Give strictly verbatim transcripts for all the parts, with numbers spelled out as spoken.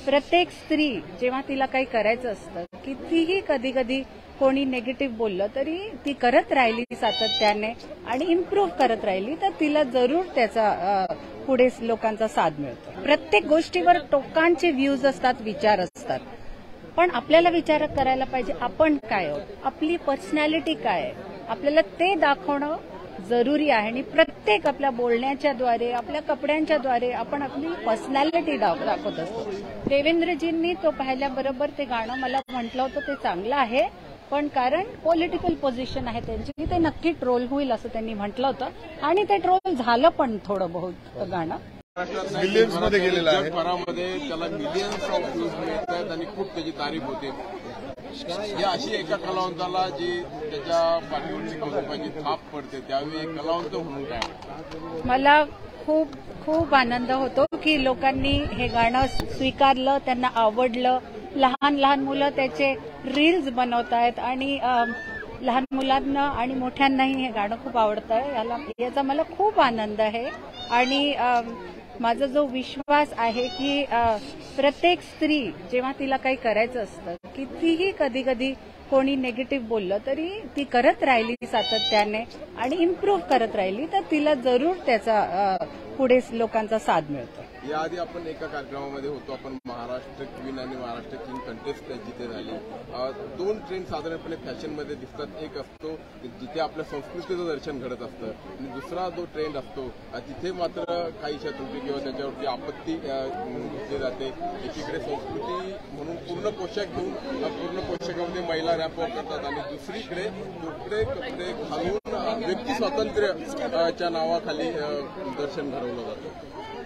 प्रत्येक स्त्री जेव्हा तिला काही करायचं असतं, कितीही कधी कधी कोणी नेगेटिव्ह बोललं तरी ती करत राहिली सातत्याने आणि इम्प्रूव्ह करत राहिली तर तिला जरूर त्याचा पुढे लोकांचा साथ मिळतो. प्रत्येक गोष्टीवर टोकांचे व्ह्यूज असतात, विचार असतात, पण आपल्याला विचार करायला पाहिजे आपण काय आहोत, आपली पर्सनॅलिटी काय आहे, आपल्याला ते दाखवणं जरुरी आहे. आणि प्रत्येक आपल्या बोलण्याच्या द्वारे, आपल्या कपड्यांच्या द्वारे आपण आपली पर्सनॅलिटी दाखवत असतो. देवेंद्रजींनी तो पाहिल्याबरोबर ते गाणं मला म्हटलं होतं ते चांगलं आहे, पण कारण पॉलिटिकल पोझिशन आहे त्यांची, ते नक्की ट्रोल होईल असं त्यांनी म्हटलं होतं आणि ते ट्रोल झालं पण थोडं बहुत गाणं. मिलियन्स मध्ये गेलेलं आहे, जगभरामध्ये त्याला मिलियन्स ऑफ व्ह्यूज मिळतात आणि खूप त्याची तारीफ होते. या अशी एका कलावंताला जी त्याच्या पाठीवरची कौतुकाची थाप पडते त्यावेळी कलावंत म्हणून काय वाटतं? मला खूप खूप आनंद होतो की लोकांनी हे गाणं स्वीकारलं, त्यांना आवडलं. लहान लहान मुलं त्याचे रील्स बनवत आहेत आणि लहान मुलांना आणि मोठ्यांनाही हे गाणं खूप आवडतं आहे. याला याचा मला खूप आनंद आहे आणि माझा जो विश्वास आहे की प्रत्येक स्त्री जेव्हा तिला काही करायचं असतं, कितीही कधी कधी कोणी नेगेटिव्ह बोललं तरी ती करत राहिली सातत्याने आणि इम्प्रूव्ह करत राहिली तर तिला जरूर त्याचा पुढे लोकांचा साथ मिळतो. याआधी आपण एका कार्यक्रमामध्ये होतो, आपण महाराष्ट्र क्वीन आणि महाराष्ट्र किंग कंटेस्ट जिथे झाली. दोन ट्रेंड साधारणपणे फॅशनमध्ये दिसतात. एक असतो जिथे आपल्या संस्कृतीचं दर्शन घडत असतं आणि दुसरा जो ट्रेंड असतो तिथे मात्र काहीशा त्रुटी किंवा त्याच्यावरती आपत्ती घेतली जाते. एकीकडे संस्कृती म्हणून पूर्ण पोशाख घेऊन पूर्ण पोशाखामध्ये महिला रॅप वॉक करतात आणि दुसरीकडे कपडे कपडे घालून व्यक्ती स्वातंत्र्याच्या नावाखाली दर्शन घडवलं जातं.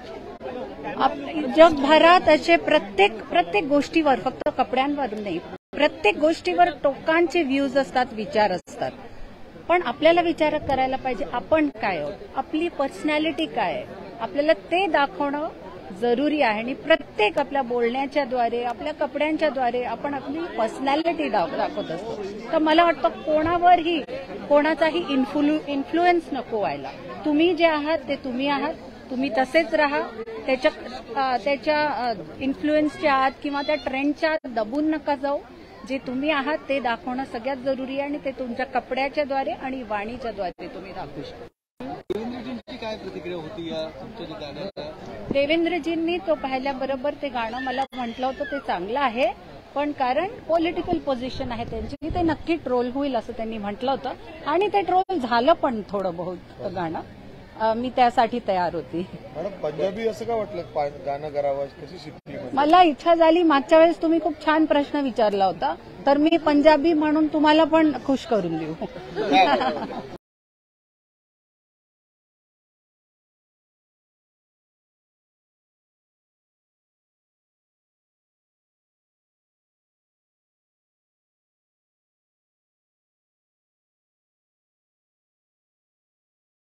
जगभरात असे प्रत्येक प्रत्येक गोष्टीवर, फक्त कपड्यांवर नाही, प्रत्येक गोष्टीवर टोकांचे व्ह्यूज असतात, विचार असतात, पण आपल्याला विचार करायला पाहिजे आपण काय आहोत, आपली पर्सनॅलिटी काय आहे, आपल्याला ते दाखवणं जरुरी आहे. आणि प्रत्येक आपल्या बोलण्याच्या द्वारे, आपल्या कपड्यांच्या द्वारे आपण आपली पर्सनॅलिटी दाखवत असतो. तर मला वाटतं कोणावरही कोणाचाही इन्फ्लु इन्फ्लुएन्स नको व्हायला. तुम्ही जे आहात ते तुम्ही आहात, तुम्ही तसेच राहा. त्याच्या त्याच्या इन्फ्लुएन्सच्या आत किंवा त्या ट्रेंडच्या आत दबून नका जाऊ. जे तुम्ही आहात ते दाखवणं सगळ्यात जरुरी आहे आणि ते तुमच्या कपड्याच्या द्वारे आणि वाणीच्या द्वारे तुम्ही दाखवू शकता. देवेंद्रजींची काय प्रतिक्रिया होती या तुमच्या गाण्याला? देवेंद्रजींनी तो पाहिल्याबरोबर ते गाणं मला म्हटलं होतं ते चांगलं आहे, पण कारण पॉलिटिकल पोझिशन आहे त्यांची, ते नक्की ट्रोल होईल असं त्यांनी म्हटलं होतं आणि ते ट्रोल झालं पण थोडं बहुत गाणं. मी त्यासाठी तयार होती. मॅडम, पंजाबी असं का वाटलं गाणं करावं, कशी शिकली? मला इच्छा झाली. मागच्या वेळेस तुम्ही खूप छान प्रश्न विचारला होता, तर मी पंजाबी म्हणून तुम्हाला पण खुश करून देऊ.